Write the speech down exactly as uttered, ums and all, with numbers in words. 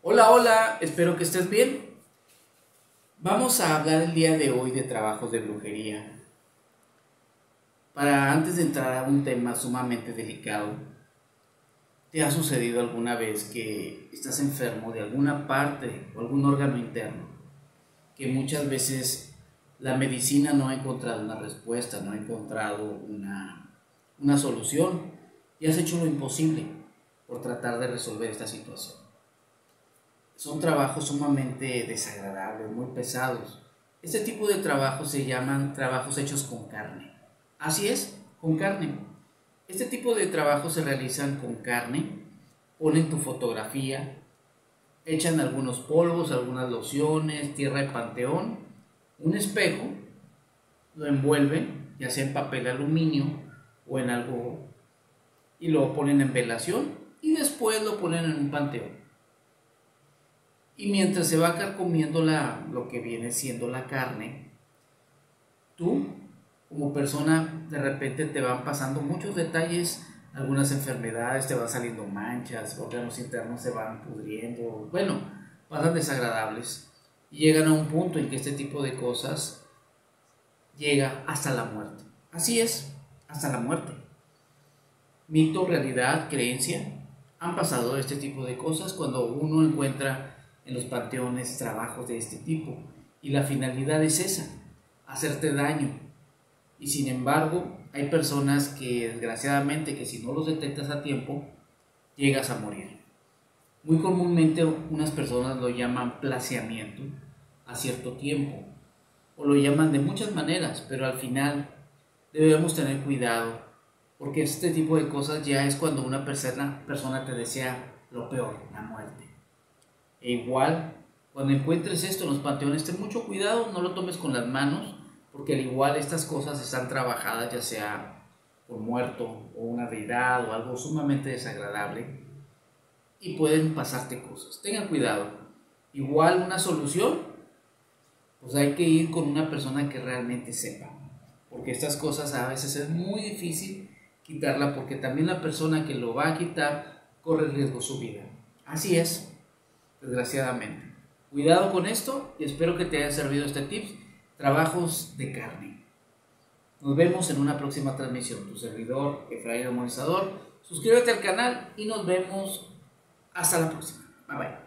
Hola, hola, espero que estés bien. Vamos a hablar el día de hoy de trabajos de brujería. Para antes de entrar a un tema sumamente delicado, ¿te ha sucedido alguna vez que estás enfermo de alguna parte o algún órgano interno? Que muchas veces la medicina no ha encontrado una respuesta, no ha encontrado una, una solución y has hecho lo imposible por tratar de resolver esta situación. Son trabajos sumamente desagradables, muy pesados. Este tipo de trabajos se llaman trabajos hechos con carne. Así es, con carne. Este tipo de trabajos se realizan con carne, ponen tu fotografía, echan algunos polvos, algunas lociones, tierra de panteón, un espejo, lo envuelven, ya sea en papel aluminio o en algo, y lo ponen en velación y después lo ponen en un panteón. Y mientras se va carcomiendo la, lo que viene siendo la carne, tú, como persona, de repente te van pasando muchos detalles, algunas enfermedades, te van saliendo manchas, órganos internos se van pudriendo, bueno, pasan desagradables. Y llegan a un punto en que este tipo de cosas llega hasta la muerte. Así es, hasta la muerte. Mito, realidad, creencia, han pasado este tipo de cosas cuando uno encuentra en los panteones trabajos de este tipo y la finalidad es esa, hacerte daño. Y sin embargo hay personas que desgraciadamente que si no los detectas a tiempo llegas a morir. Muy comúnmente unas personas lo llaman plaseamiento a cierto tiempo o lo llaman de muchas maneras, pero al final debemos tener cuidado porque este tipo de cosas ya es cuando una persona, persona te desea lo peor, la muerte. E igual, cuando encuentres esto en los panteones, ten mucho cuidado, no lo tomes con las manos, porque al igual estas cosas están trabajadas, ya sea por muerto o una deidad o algo sumamente desagradable, y pueden pasarte cosas. Tengan cuidado. Igual una solución, pues hay que ir con una persona que realmente sepa, porque estas cosas a veces es muy difícil quitarla, porque también la persona que lo va a quitar corre riesgo su vida. Así es. Desgraciadamente. Cuidado con esto y espero que te haya servido este tips. Trabajos de carne. Nos vemos en una próxima transmisión. Tu servidor, Efraín Armonizador. Suscríbete al canal y nos vemos hasta la próxima. Bye bye.